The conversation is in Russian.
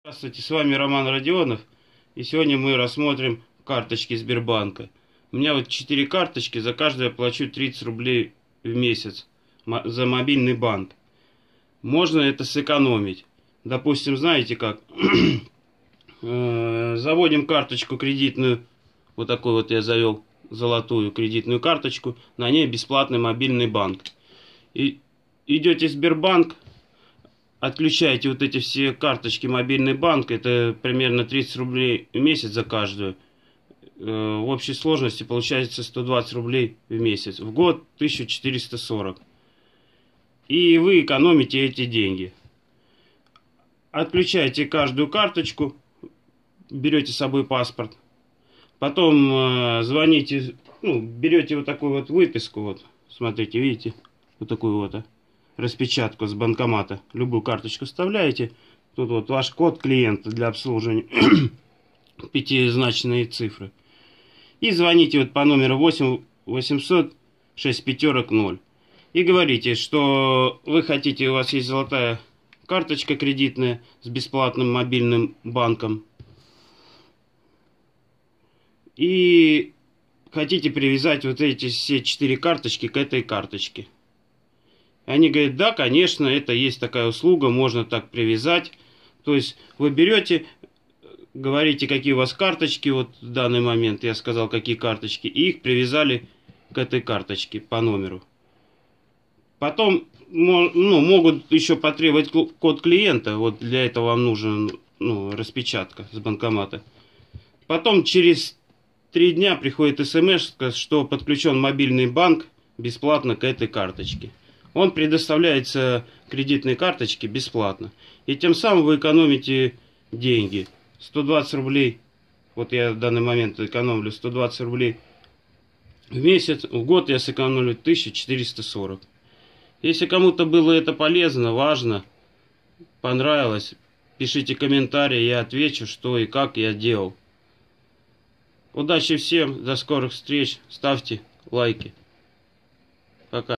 Здравствуйте, с вами Роман Родионов, и сегодня мы рассмотрим карточки Сбербанка. У меня вот 4 карточки, за каждую я плачу 30 рублей в месяц за мобильный банк. Можно это сэкономить. Допустим, знаете как? Заводим карточку кредитную, вот такой вот я завел золотую кредитную карточку, на ней бесплатный мобильный банк. И идете в Сбербанк, отключаете вот эти все карточки мобильный банк, это примерно 30 рублей в месяц за каждую. В общей сложности получается 120 рублей в месяц. В год 1440. И вы экономите эти деньги. Отключаете каждую карточку, берете с собой паспорт. Потом звоните, берете вот такую вот выписку, вот, смотрите, видите, вот такую вот распечатку с банкомата. Любую карточку вставляете. Тут вот ваш код клиента для обслуживания. Пятизначные цифры. И звоните вот по номеру 8 800 6 0. И говорите, что вы хотите, у вас есть золотая карточка кредитная с бесплатным мобильным банком. И хотите привязать вот эти все 4 карточки к этой карточке. Они говорят, да, конечно, это есть такая услуга, можно так привязать. То есть вы берете, говорите, какие у вас карточки, вот в данный момент я сказал, какие карточки, и их привязали к этой карточке по номеру. Потом могут еще потребовать код клиента, вот для этого вам нужен распечатка с банкомата. Потом через 3 дня приходит смс, что подключен мобильный банк бесплатно к этой карточке. Он предоставляется кредитной карточке бесплатно. И тем самым вы экономите деньги. 120 рублей. Вот я в данный момент экономлю 120 рублей в месяц. В год я сэкономлю 1440. Если кому-то было это полезно, важно, понравилось, пишите комментарии, я отвечу, что и как я делал. Удачи всем, до скорых встреч, ставьте лайки. Пока.